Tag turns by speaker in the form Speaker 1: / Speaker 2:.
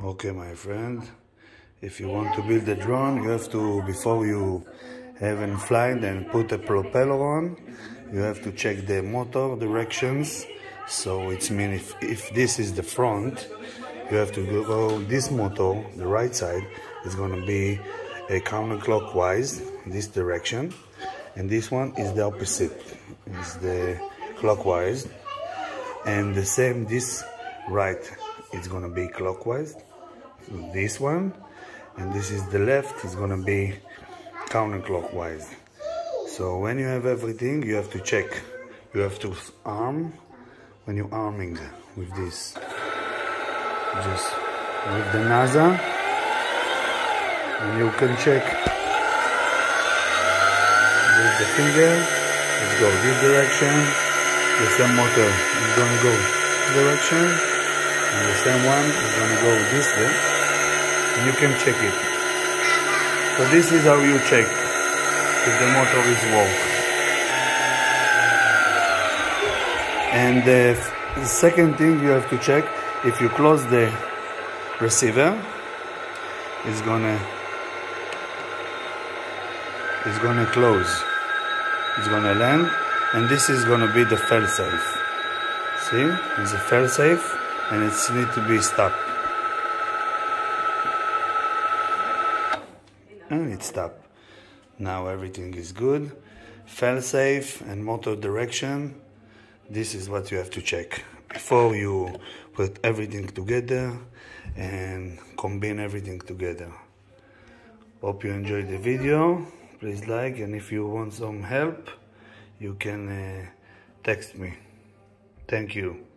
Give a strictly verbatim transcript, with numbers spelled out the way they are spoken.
Speaker 1: Okay, my friend, if you want to build a drone, you have to, before you have it flying and put a propeller on, you have to check the motor directions. So it means if, if this is the front, you have to go, this motor, the right side, is going to be a counterclockwise, this direction, and this one is the opposite, is the clockwise, and the same, this right, it's going to be clockwise. So this one, and this is the left, is gonna be counterclockwise. So when you have everything, you have to check. You have to arm when you're arming with this. Just with the NASA, and you can check with the finger. Let's go this direction. The same motor is gonna go this direction, and the same one is gonna go this way. And you can check it. So this is how you check if the motor is working. And the, the second thing you have to check, if you close the receiver, it's gonna it's gonna close. It's gonna land, and this is gonna be the failsafe. See, it's a failsafe, and it needs to be stopped. And it stopped. Now everything is good. Failsafe and motor direction. This is what you have to check before you put everything together and combine everything together. Hope you enjoyed the video. Please like, and if you want some help, you can uh, text me. Thank you.